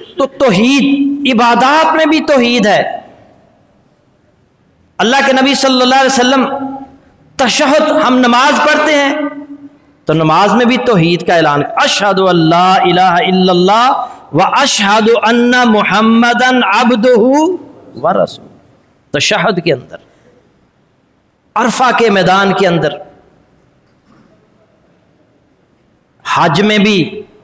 تو توحید عبادات میں بھی توحید ہے۔ اللہ کے نبی صلی اللہ علیہ وسلم تشہد، ہم نماز پڑھتے ہیں تو نماز میں بھی توحید کا اعلان، اشہد ان لا الہ الا اللہ و اشہد ان محمدً عبدہ و رسولہ۔ تشہد کے اندر، عرفہ کے میدان کے اندر، حج میں بھی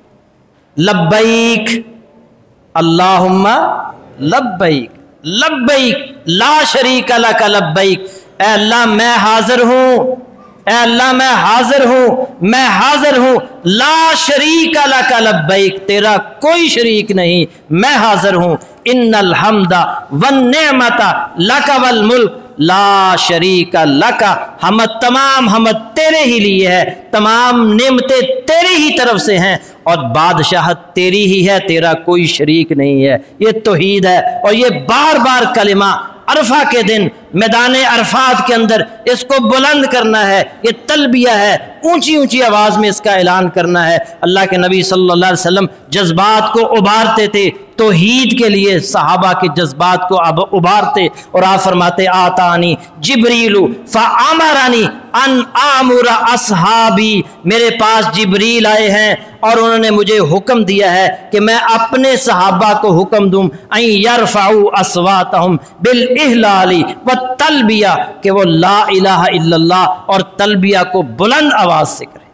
لبیک اللہم لبیک لبیک لا شریک لک لبیک، اے اللہ میں حاضر ہوں، اے اللہ میں حاضر ہوں، میں حاضر ہوں، لا شریک لک لبیک، تیرا کوئی شریک نہیں، میں حاضر ہوں، ان الحمد والنعمت لک والملک لا شریک لک، حمد تمام حمد تیرے ہی لیے ہے، تمام نعمتیں تیری ہی طرف سے ہیں اور بادشاہت تیری ہی ہے، تیرا کوئی شریک نہیں ہے۔ یہ توحید ہے، اور یہ بار بار کلمہ عرفہ کے دن میدان عرفات کے اندر اس کو بلند کرنا ہے، یہ تلبیہ ہے، اونچی اونچی آواز میں اس کا اعلان کرنا ہے۔ اللہ کے نبی صلی اللہ علیہ وسلم جذبات کو ابھارتے تھے، توحید کے لیے صحابہ کے جذبات کو ابھارتے، اور آپ فرماتے آتانی جبریل فامرنی ان آمر اصحابی، میرے پاس جبریل آئے ہیں اور انہوں نے مجھے حکم دیا ہے کہ میں اپنے صحابہ کو حکم دوں ان یرفعوا اصواتہم بالاحلال والتلبیہ، کہ وہ لا الہ الا اللہ اور تلبیہ کو بلند آواز سے کریں۔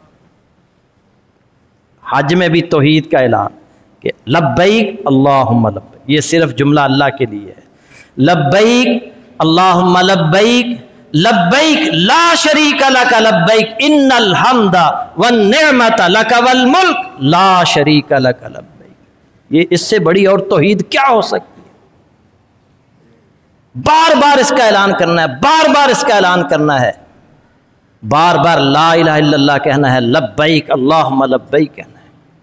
حج میں بھی توحید کا اعلان کہ لبیک اللہم لبیک، یہ صرف جملہ اللہ کے لیے ہے، لبیک اللہم لبیک لبیک لا شریک لک لبیک ان الحمد والنعمت لک والملک لا شریک لک لبیک۔ یہ اس سے بڑی اور توحید کیا ہو سکتی ہے؟ بار بار اس کا اعلان کرنا ہے، بار بار اس کا اعلان کرنا ہے، بار بار لا الہ الا اللہ کہنا ہے، لبیک اللہم لبیک کہنا ہے۔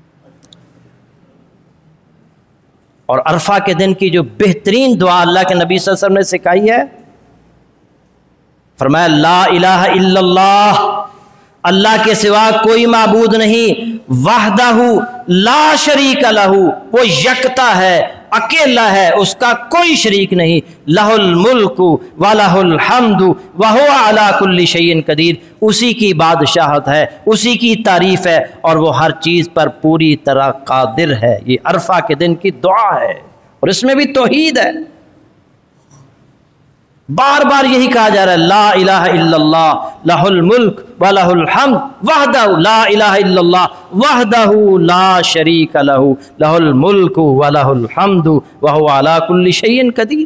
اور عرفہ کے دن کی جو بہترین دعا اللہ کے نبی صلی اللہ علیہ وسلم نے سکھائی ہے، فرمایا لا الہ الا اللہ، اللہ کے سوا کوئی معبود نہیں، وحدہ لا شریک لہ، وہ یکتا ہے، اکیلا ہے، اس کا کوئی شریک نہیں، لہ الملک ولہ الحمد وہو علی کل شیء قدیر، اسی کی بادشاہت ہے، اسی کی تعریف ہے، اور وہ ہر چیز پر پوری طرح قادر ہے۔ یہ عرفہ کے دن کی دعا ہے، اور اس میں بھی توحید ہے۔ بار بار یہی کہا جا رہا ہے لا الہ الا اللہ لہ الملک ولہ الحمد وحدہ لا الہ الا اللہ وحدہ لا شریک لہ لہ الملک ولہ الحمد وہو علی کل شیء قدیر۔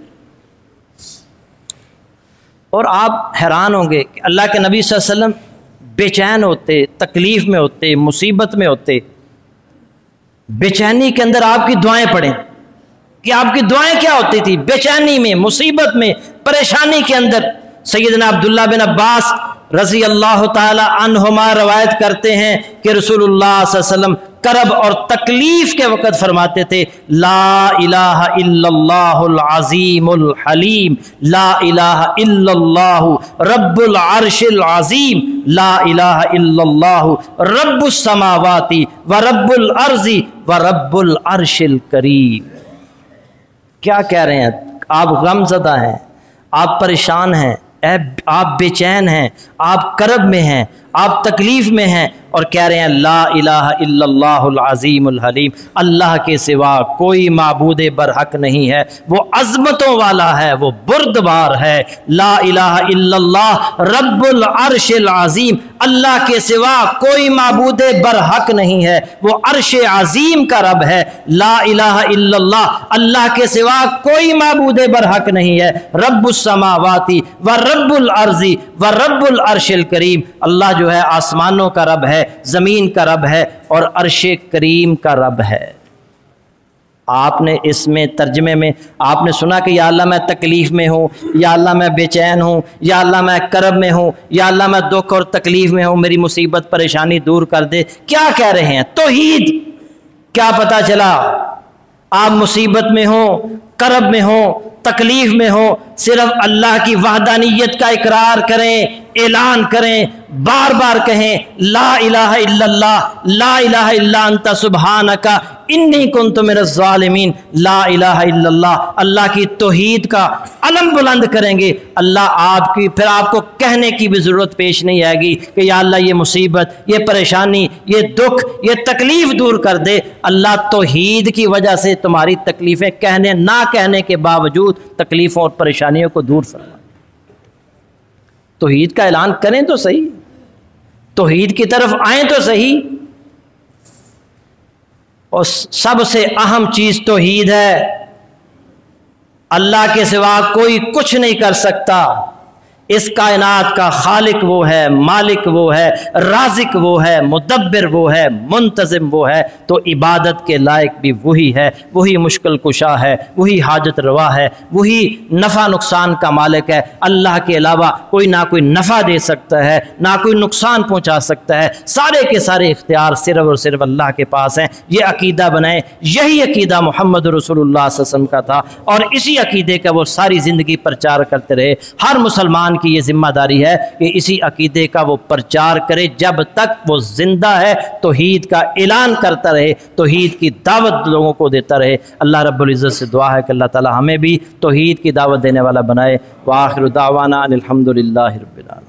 اور آپ حیران ہوں گے کہ اللہ کے نبی صلی اللہ علیہ وسلم بے چین ہوتے، تکلیف میں ہوتے، مصیبت میں ہوتے، بے چینی کے اندر آپ کی دعائیں پڑھیں کہ آپ کی دعائیں کیا ہوتی تھی؟ بے چینی میں، مصیبت میں، پریشانی کے اندر۔ سیدنا عبداللہ بن عباس رضی اللہ تعالی عنہما روایت کرتے ہیں کہ رسول اللہ صلی اللہ علیہ وسلم کرب اور تکلیف کے وقت فرماتے تھے لا الہ الا اللہ العظیم الحلیم، لا الہ الا اللہ رب العرش العظیم، لا الہ الا اللہ رب السماوات ورب الارض ورب العرش الکریم۔ کیا کہہ رہے ہیں؟ آپ غم زدہ ہیں، آپ پریشان ہیں، آپ بے چین ہیں، آپ کرب میں ہیں، آپ تکلیف میں ہیں، اور کہہ رہے ہیں لا الہ الا اللہ العظیم الحلیم، اللہ کے سوا کوئی معبود برحق نہیں ہے، وہ عظمتوں والا ہے، وہ بردبار ہے۔ لا الہ الا اللہ رب العرش العظیم، اللہ کے سوا کوئی معبود برحق نہیں ہے، وہ عرش عظیم کا رب ہے۔ لا الہ الا اللہ، اللہ کے سوا کوئی معبود برحق نہیں ہے، رب السماوات و رب الارض و رب العرش الکریم، اللہ جو ہے آسمانوں کا رب ہے، زمین کا رب ہے، اور عرش کریم کا رب ہے۔ آپ نے اس میں ترجمے میں آپ نے سنا کہ یا اللہ میں تکلیف میں ہوں، یا اللہ میں بے چین ہوں، یا اللہ میں کرب میں ہوں، یا اللہ میں دکھ اور تکلیف میں ہوں، میری مصیبت پریشانی دور کر دے۔ کیا کہہ رہے ہیں؟ توحید۔ کیا پتا چلا؟ آپ مصیبت میں ہوں، کرب میں ہوں، تکلیف میں ہوں، صرف اللہ کی وحدانیت کا اقرار کریں، اعلان کریں، بار بار کہیں لا الہ الا اللہ لا الہ الا انت سبحانک انی कुन्तु मिनज़्ज़ालिमीन, ला इलाहा इल्लल्लाह, अल्लाह की तौहीद का अलम बुलंद करेंगे, अल्लाह आपकी फिर आपको कहने की भी ज़रूरत पेश नहीं आएगी कि या अल्लाह ये मुसीबत, ये परेशानी, ये दुख, ये तकलीफ़ दूर कर दे। अल्लाह तौहीद की वजह से तुम्हारी तकलीफ़ें कहने ना कहने के बावजूद तकलीफ़ों और परेशानियों को दूर फरमा। तौहीद का ऐलान करें तो सही, तौहीद की तरफ आएँ तो सही। और सबसे अहम चीज़ तौहीद है, अल्लाह के सिवा कोई कुछ नहीं कर सकता। इस कायनात का खालिक वो है, मालिक वो है, राज़िक वो है, मुदब्बिर वो है, मुंतज़िम वो है, तो इबादत के लायक भी वही है, वही मुश्किल कुशा है, वही हाजत रवा है, वही नफ़ा नुकसान का मालिक है। अल्लाह के अलावा कोई ना कोई नफ़ा दे सकता है, ना कोई नुकसान पहुँचा सकता है। सारे के सारे इख्तियार सिर्फ और सिर्फ अल्लाह के पास हैं। ये अकीदा बनाए, यही अकीदा मोहम्मद रसूलुल्लाह सल्लल्लाहु अलैहि वसल्लम का था और इसी अकीदे का वो सारी ज़िंदगी प्रचार करते रहे। हर मुसलमान की ये जिम्मेदारी है कि इसी अकीदे का वो प्रचार करे जब तक वो जिंदा है, तौहीद का ऐलान करता रहे, तौहीद की दावत लोगों को देता रहे। अल्लाह रब्बुल इज़्ज़त से दुआ है कि अल्लाह ताला हमें भी तौहीद की दावत देने वाला बनाए। व आखिरु दावाना अनिल हम्दुलिल्लाहि रब्बिल आलमीन।